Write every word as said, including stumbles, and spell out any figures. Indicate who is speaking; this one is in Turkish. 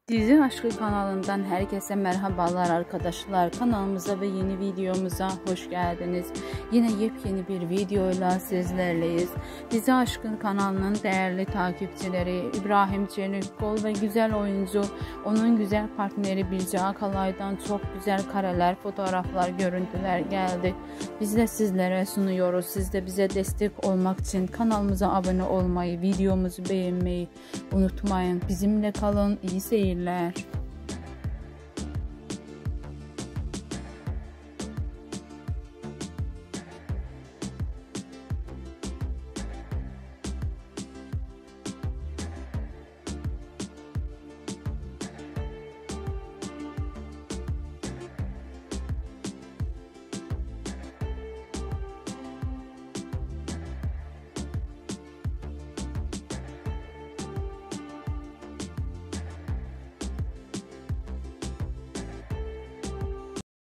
Speaker 1: Dizi Aşkı kanalından herkese merhabalar arkadaşlar. Kanalımıza ve yeni videomuza hoş geldiniz. Yine yepyeni bir videoyla sizlerleyiz. Dizi Aşkı kanalının değerli takipçileri İbrahim Çelikkol ve güzel oyuncu, onun güzel partneri Birce Akalay'dan çok güzel kareler, fotoğraflar, görüntüler geldi. Biz de sizlere sunuyoruz. Siz de bize destek olmak için kanalımıza abone olmayı, videomuzu beğenmeyi unutmayın. Bizimle kalın. İyi seyirler.